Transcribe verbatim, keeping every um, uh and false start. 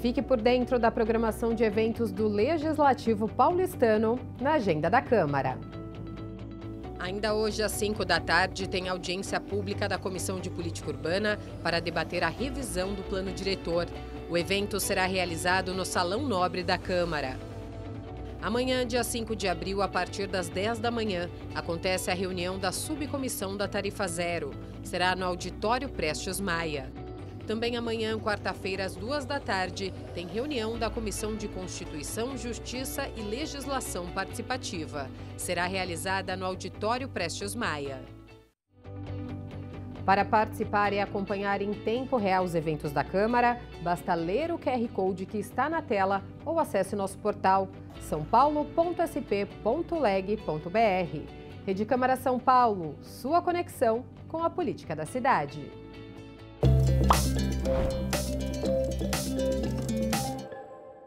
Fique por dentro da programação de eventos do Legislativo paulistano na agenda da Câmara. Ainda hoje, às cinco da tarde, tem audiência pública da Comissão de Política Urbana para debater a revisão do plano diretor. O evento será realizado no Salão Nobre da Câmara. Amanhã, dia cinco de abril, a partir das dez da manhã, acontece a reunião da Subcomissão da Tarifa Zero. Será no Auditório Prestes Maia. Também amanhã, quarta-feira, às duas da tarde, tem reunião da Comissão de Constituição, Justiça e Legislação Participativa. Será realizada no Auditório Prestes Maia. Para participar e acompanhar em tempo real os eventos da Câmara, basta ler o Q R Code que está na tela ou acesse nosso portal são paulo ponto s p ponto leg ponto b r. Rede Câmara São Paulo, sua conexão com a política da cidade.